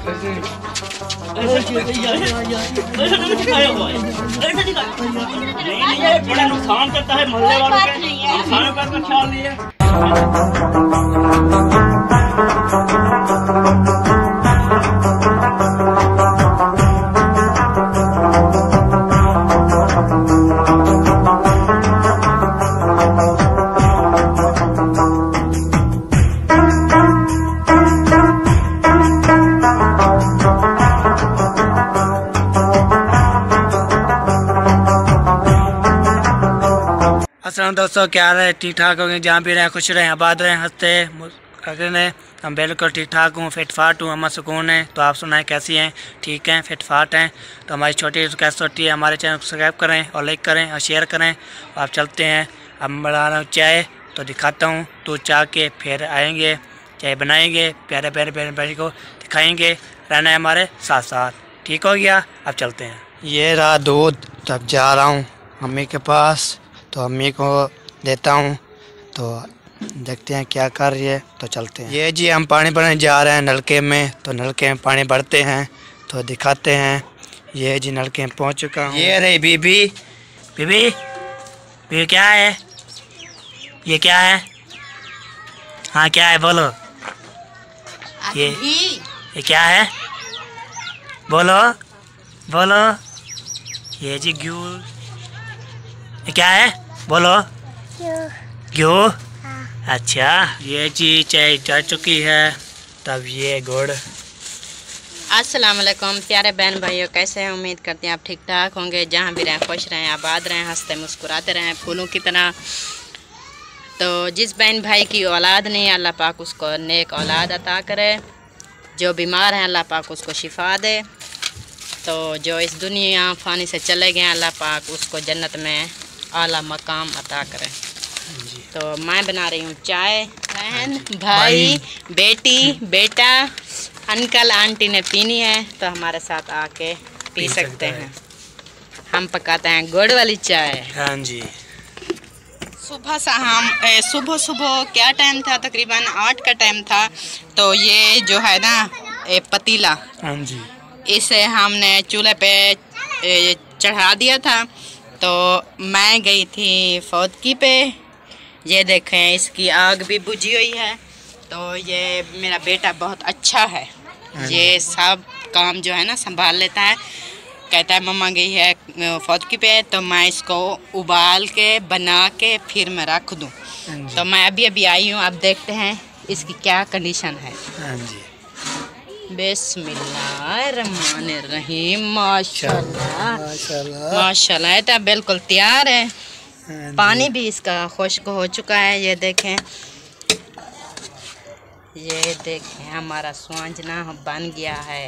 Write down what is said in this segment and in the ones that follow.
बड़ा नुकसान करता है मोहल्ले वालों के, इंसानों का ख्याल नहीं है। अस्सलाम दोस्तों, क्या रहे? ठीक ठाक हो गए? जहाँ भी रहें खुश रहें, आबाद रहें, हंसते रहें। हम बिल्कुल ठीक ठाक हूँ, फिट फाट हूँ, हम सुकून है। तो आप सुनाएं कैसी हैं? ठीक हैं, फिट फाट हैं? तो हमारी छोटी रिक्वेस्ट होती है, हमारे चैनल को सब्सक्राइब करें और लाइक करें और शेयर करें। आप चलते हैं, हम बना रहा हूँ चाय, तो दिखाता हूँ। तो चाय के फिर आएंगे, चाय बनाएंगे, प्यारे प्यारे प्यारे भाई को दिखाएँगे। रहना है हमारे साथ साथ। ठीक हो गया? अब चलते हैं। ये रहा दूध, तब जा रहा हूँ मम्मी के पास, तो अम्मी को देता हूँ। तो देखते हैं क्या कर रही है, तो चलते हैं। ये जी हम पानी भरने जा रहे हैं नलके में, तो नलके में पानी भरते हैं, तो दिखाते हैं। ये जी नलके में पहुँच चुका हूँ। ये रही बीबी। बीबी, बीबी क्या है? ये क्या है? हाँ क्या है बोलो? ये क्या है? बोलो बोलो। ये जी घी। ये क्या है? बोलो। क्यों? अच्छा, ये चीज चाय चढ़ चुकी है, तब ये गुड़। अस्सलाम वालेकुम प्यारे बहन भाइयों, कैसे हैं? उम्मीद करते हैं आप ठीक ठाक होंगे। जहाँ भी रहें खुश रहें, आबाद रहें, हंसते मुस्कुराते रहें फूलों की तरह। तो जिस बहन भाई की औलाद नहीं है, अल्लाह पाक उसको नेक औलाद अता करे। जो बीमार हैं अल्लाह पाक उसको शिफा दे। तो जो इस दुनिया फ़ानी से चले गए, अल्लाह पाक उसको जन्नत में आला मकाम अता करें। तो मैं बना रही हूँ चाय। बहन भाई बेटी बेटा अंकल आंटी ने पीनी है, तो हमारे साथ आके पी सकते हैं। हम पकाते हैं गुड़ वाली चाय। हाँ जी। सुबह से हम सुबह क्या टाइम था? तकरीबन 8 का टाइम था। तो ये जो है ना पतीला, हाँ जी, इसे हमने चूल्हे पे चढ़ा दिया था। तो मैं गई थी फौदकी पे। ये देखें, इसकी आग भी बुझी हुई है। तो ये मेरा बेटा बहुत अच्छा है, ये सब काम जो है ना संभाल लेता है। कहता है मम्मा गई है फौदकी पे, तो मैं इसको उबाल के बना के फिर मैं रख दूँ। तो मैं अभी अभी आई हूँ, अब देखते हैं इसकी क्या कंडीशन है। हाँ जी। बिस्मिल्लाहिर्रहमानिर्रहीम। माशाल्लाह माशाल्लाह, तो बिल्कुल तैयार है। पानी भी इसका खुश्क हो चुका है। ये देखें, ये देखें हमारा स्वांजना बन गया है।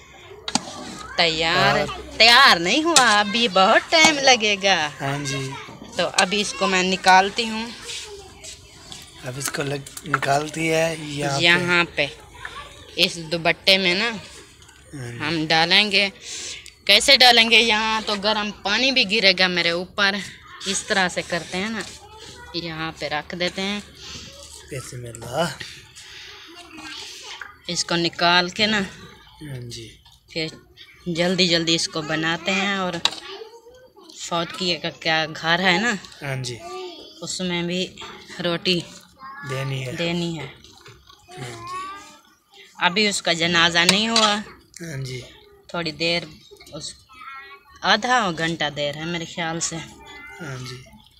तैयार नहीं हुआ, अभी बहुत टाइम लगेगा। हाँ जी। तो अभी इसको मैं निकालती हूँ। अब इसको निकालती है यहाँ पे इस दुपट्टे में ना हम डालेंगे। कैसे डालेंगे? यहाँ तो गर्म पानी भी गिरेगा मेरे ऊपर। इस तरह से करते हैं ना, यहाँ पे रख देते हैं। बिस्मिल्लाह। इसको निकाल के ना जी, फिर जल्दी जल्दी इसको बनाते हैं। और फौदकी का क्या घर है ना, हाँ जी, उसमें भी रोटी देनी है। हाँ जी। अभी उसका जनाजा नहीं हुआ। हाँ जी। थोड़ी देर, उस आधा घंटा देर है मेरे ख्याल से। हाँ जी।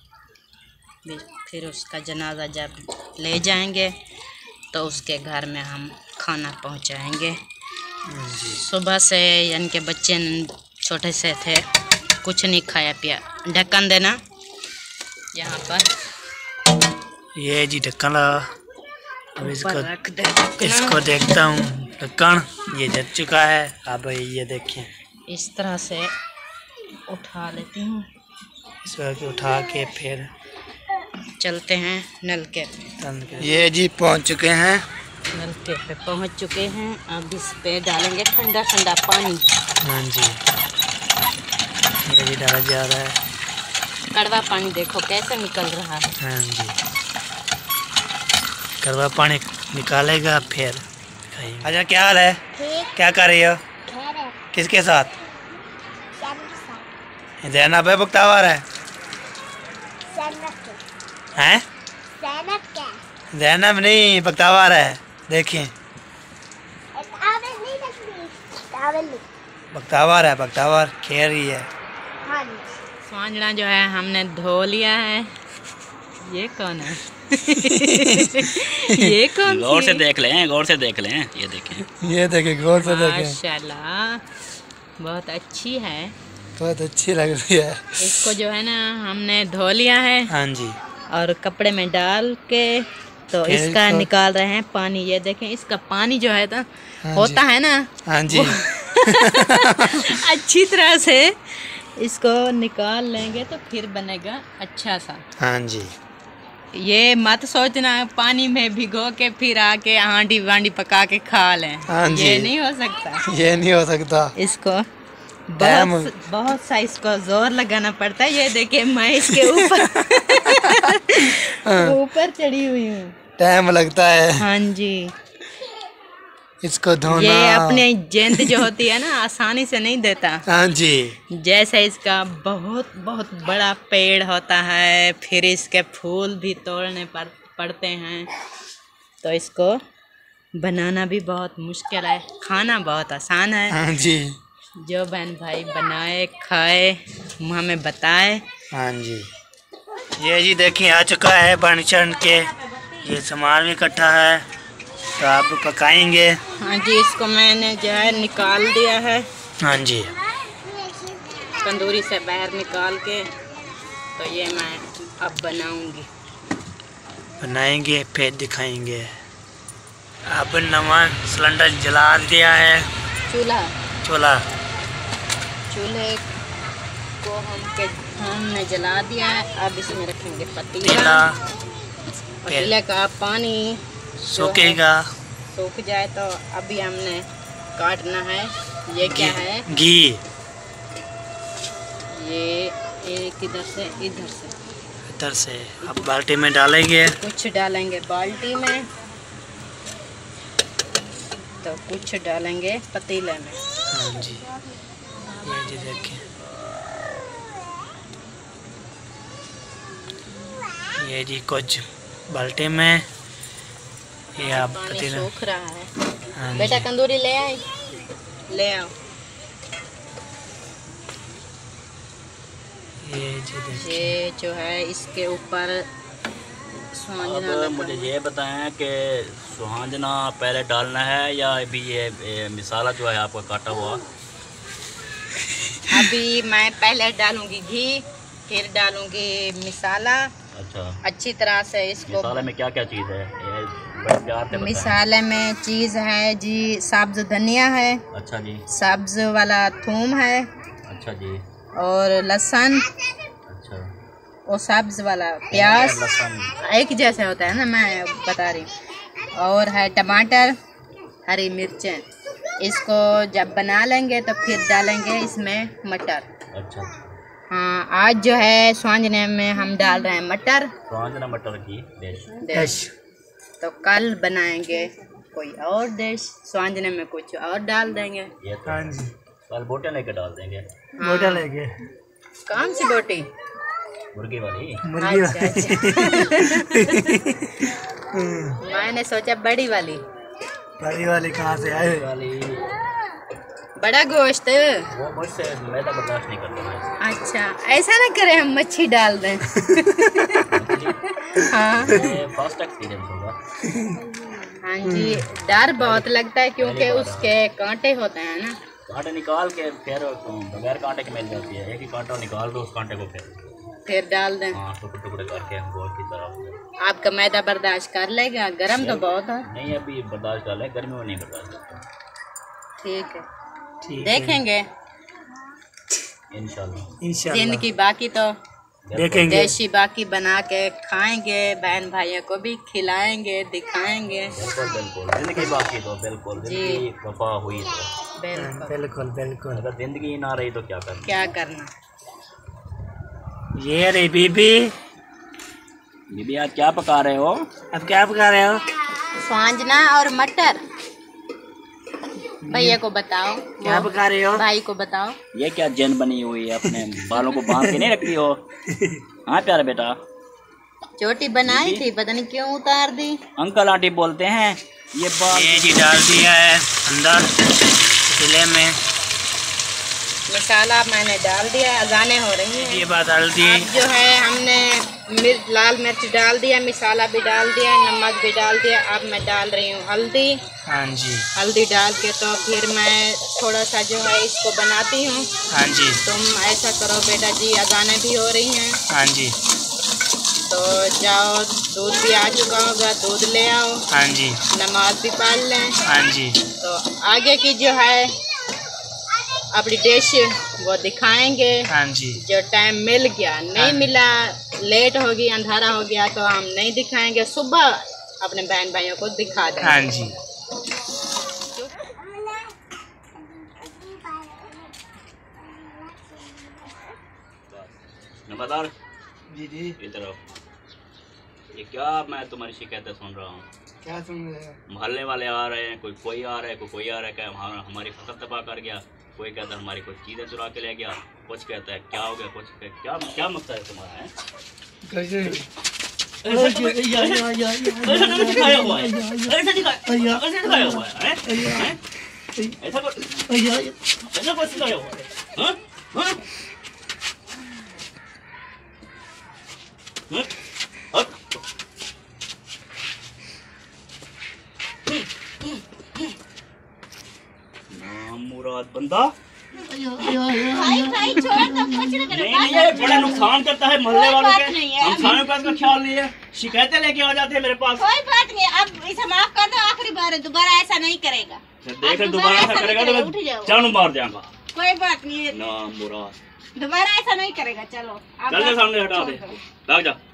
फिर उसका जनाजा जब ले जाएंगे तो उसके घर में हम खाना पहुंचाएंगे। हाँ जी। सुबह से यानी कि बच्चे छोटे से थे, कुछ नहीं खाया पिया। ढक्कन देना यहाँ पर। ये जी ढक्कन लगा। अब रख दे। इसको देखता हूँ, ढक्कन ये जल चुका है। अब ये देखें, इस तरह से उठा लेती हूँ। इसको उठा के फिर चलते हैं नलके पे। ये जी पहुँच चुके हैं, नलके पे पहुँच चुके हैं। अब इस पे डालेंगे ठंडा ठंडा पानी। हाँ जी, ये भी डाला जा रहा है। कड़वा पानी देखो कैसे निकल रहा है। हाँ जी, कड़वा पानी निकालेगा फिर खाएंगे। अच्छा, क्या हाल है? ठीक क्या कर रही हो? किसके साथ? जैनब है बख्तावर है? हैं? जैनब नहीं बख्तावर है। देखिए बख्तावर है, बख्तावर खेल रही है। स्वांजना जो है हमने धो लिया है। ये कौन है? ये कौन? गौर से देख लें, गौर से देख लें। ये देखें, ये देखें, गौर से देखें। माशाल्लाह बहुत अच्छी है, बहुत अच्छी लग रही है। इसको जो है ना हमने धो लिया है। हाँ जी। और कपड़े में डाल के तो इसका निकाल रहे हैं पानी। ये देखें इसका पानी जो है ना होता है ना। हाँ जी। अच्छी तरह से इसको निकाल लेंगे तो फिर बनेगा अच्छा सा। हाँ जी। ये मत सोचना पानी में भिगो के फिर आके हांडी वांडी पका के खा लें। हाँ जी। ये नहीं हो सकता, ये नहीं हो सकता। इसको बहुत सा इसको जोर लगाना पड़ता है। ये देखिए मैं इसके ऊपर चढ़ी हुई हूँ, टाइम लगता है। हाँ जी। इसको धोना, ये अपने जेंद जो होती है ना आसानी से नहीं देता। हाँ जी। जैसे इसका बहुत बहुत बड़ा पेड़ होता है, फिर इसके फूल भी तोड़ने पड़ते हैं, तो इसको बनाना भी बहुत मुश्किल है, खाना बहुत आसान है। हाँ जी। जो बहन भाई बनाए खाए हमें बताए। हाँ जी। ये जी देखिए आ चुका है बन चढ़ के। ये सामान भी इकट्ठा है तो आप पकाएंगे। हाँ जी, इसको मैंने जो है निकाल दिया है। हाँ जी। तंदूरी से बाहर निकाल के, तो ये मैं अब बनाएंगे फिर दिखाएंगे। अब नवा सिलेंडर जला दिया है। चूल्हा चूल्हे को हमने जला दिया है। अब इसमें रखेंगे पतीला। पतीले का पानी सूखेगा, सूख जाए तो अभी हमने काटना है। ये क्या है? घी। ये किधर से? इधर से। अब बाल्टी में डालेंगे। कुछ डालेंगे बाल्टी में तो कुछ डालेंगे पतीले में। हाँ जी। ये जी देखिए, ये जी कुछ बाल्टी में, ये आप पानी सूख रहा है। हाँ बेटा तंदूरी ले आओ। ये जी देखिए। ये जो है इसके ऊपर अब मुझे ये बताएं कि सुहांजना पहले डालना है या अभी ये मिसाला जो है आपका काटा हुआ? अभी मैं पहले डालूंगी घी, फिर डालूंगी मिसाला। अच्छा, अच्छी तरह से इसको। मिसाले में क्या क्या चीज़ है? ये बड़े प्यार से बताएं। मिसाले में चीज़ है जी, सब्ज धनिया है। अच्छा जी। सब्ज वाला थूम है। अच्छा जी। और लहसुन। अच्छा। और सब्ज वाला प्याज लहसुन एक जैसे होता है ना, मैं बता रही। और है टमाटर, हरी मिर्चें। इसको जब बना लेंगे तो फिर डालेंगे इसमें मटर। अच्छा। हाँ, आज जो है स्वांजने में हम डाल रहे हैं मटर। स्वांजना मटर की डिश। तो कल बनाएंगे कोई और डिश, स्वांजने में कुछ और डाल देंगे। ये तो हाँ जी, कल बोटियाँ लेके डाल देंगे। बोटियाँ लेके? कौन सी बोटी? मुर्गी वाली। मुर्गी मैंने सोचा बड़ी वाली। बड़ी वाली कहाँ से आए? वाली बड़ा गोश्त। वो मुझसे मैदा बर्दाश्त नहीं करता। अच्छा, ऐसा ना करें हम मच्छी डाल दें। हाँ, फर्स्ट एक्सपीरियंस होगा। हाँ जी, डर बहुत लगता है क्योंकि उसके कांटे होते हैं ना। कांटे निकाल के फिर बगैर कांटे की मिल जाती है। एक ही कांटा निकाल दो, उस कांटे को फिर डाल दें। हाँ, टुकड़े टुकड़े करके गोल की तरह। आपका मैदा बर्दाश्त कर लेगा? गर्म तो बहुत है। नहीं, अभी बर्दाश्त कर ले, गर्मी में नहीं बर्दाश्त करता। ठीक है, देखेंगे इंशाल्लाह। जिंदगी बाकी तो देखेंगे। देशी बाकी बना के खाएंगे, बहन भाइयों को भी खिलाएंगे, दिखाएंगे। बिल्कुल बिल्कुल, जिंदगी बाकी तो बिल्कुल, जिंदगी वफा हुई तो बिल्कुल बिल्कुल। अगर जिंदगी ना रही तो क्या करना। ये रे बीबी। बीबी आज क्या पका रहे हो? अब क्या पका रहे हो? स्वांजना और मटर। भैया को बताओ, क्या पका रहे हो? भाई को बताओ। ये क्या जन बनी हुई है, अपने बालों को बांध के नहीं रखती हो? हाँ प्यारा बेटा, चोटी बनाई थी, पता नहीं क्यों उतार दी। अंकल आंटी बोलते हैं ये बाल। ये जी डाल दिया है अंदर पतीले में, मसाला मैंने डाल दिया है, अजाने हो रही हैं। ये बात डाल दी। अब जो है हमने लाल मिर्च डाल दिया, मसाला भी डाल दिया, नमक भी डाल दिया। अब मैं डाल रही हूँ हल्दी। हाँ जी। हल्दी डाल के तो फिर मैं थोड़ा सा जो है इसको बनाती हूँ। हाँ जी। तुम ऐसा करो बेटा जी, अजाने भी हो रही हैं। हाँ जी। तो जाओ, दूध भी आ चुका होगा, दूध ले आओ। हाँ जी। नमाज भी पढ़ लें। हाँ जी। तो आगे की जो है अपनी डिश वो दिखाएंगे। हाँ जी। जो टाइम मिल गया, नहीं मिला, लेट हो गई, अंधारा हो गया तो हम नहीं दिखाएंगे, सुबह अपने बहन भाइयों को दिखा देंगे। हाँ जी। नंबरदार जी जी। इधर आओ। ये क्या मैं तुम्हारी शिकायतें सुन रहा हूँ? क्या सुन रहे हैं? मोहल्ले वाले आ रहे हैं, कोई आ रहा है, कोई आ रहा है, क्या हमारी फसल तबाह कर गया, कोई कहता है हमारी कुछ चीज़ें चुरा के ले गया, कुछ कहता है क्या हो गया, कुछ क्या क्या मकसद है तुम्हारा? है ऐसा दिखाया हुआ है, ऐसा कुछ सिखाया हुआ है? हाँ? हाँ? मुराद बंदा भाई छोड़ दो, कुछ नहीं करो। नहीं ये बड़ा नुकसान करता है मोहल्ले वालों के। हम थाने का ख्याल नहीं है, शिकायतें लेके आ जाते हैं मेरे पास। कोई बात नहीं, अब इसे माफ कर दो, आखिरी बार है, दोबारा ऐसा नहीं करेगा। देख रहे दोबारा ऐसा करेगा तो मैं जान मार जाऊंगा। कोई बात नहीं, ना मुराद दोबारा ऐसा नहीं करेगा। चलो चल जा, सामने हटा दे, भाग जा।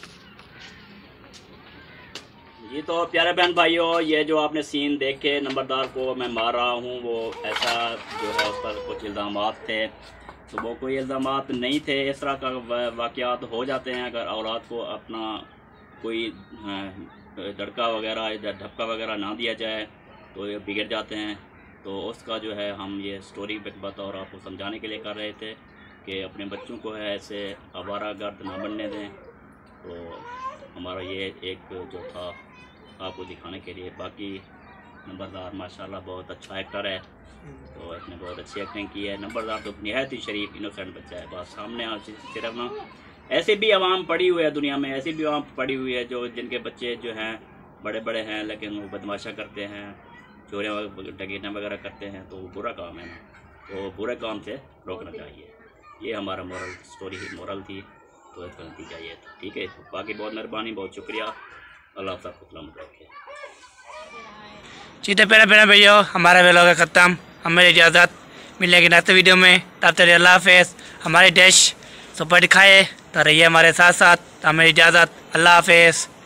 ये तो प्यारे बहन भाइयों, ये जो आपने सीन देखे, नंबरदार को मैं मार रहा हूँ, वो ऐसा जो है उस पर कुछ इल्ज़ामात थे, तो वो कोई इल्ज़ामात नहीं थे। इस तरह का वाक़यात हो जाते हैं अगर औलाद को अपना कोई लड़का वगैरह या ढपका वगैरह ना दिया जाए तो ये बिगड़ जाते हैं। तो उसका जो है हम ये स्टोरी बतौर आपको समझाने के लिए कर रहे थे कि अपने बच्चों को है ऐसे आवारा गर्द ना बनने दें। तो हमारा ये एक जो था आपको दिखाने के लिए। बाकी नंबरदार माशाल्लाह बहुत अच्छा एक्टर है, तो इसने बहुत अच्छी एक्टिंग की है। नंबरदार तो निहायत ही शरीफ इनोसेंट बच्चा है, बस सामने सिर्फ ना ऐसे भी आवाम पड़ी हुई है दुनिया में, ऐसी भी आवाम पड़ी हुई है जो जिनके बच्चे जो हैं बड़े बड़े हैं लेकिन वो बदमाशा करते हैं, चोरियाँ डकैतियाँ वगैरह करते हैं, तो वो बुरा काम है ना, तो बुरे काम से रोकना चाहिए। ये हमारा मोरल स्टोरी मोरल थी, तो इसका नतीजा ये था। ठीक है, बाकी बहुत मेहरबानी, बहुत शुक्रिया, अल्लाह सबको सलामत रखे। जी तो प्यारे भैया, हमारा व्लॉग है ख़त्म, हमें इजाज़त, मिलेगी नेक्स्ट वीडियो में, तब तक अल्लाह हाफ़िज़। हमारी डिश सुपर दिखाए तो रहिए हमारे साथ साथ, हमें इजाज़त, अल्लाह हाफ़िज़।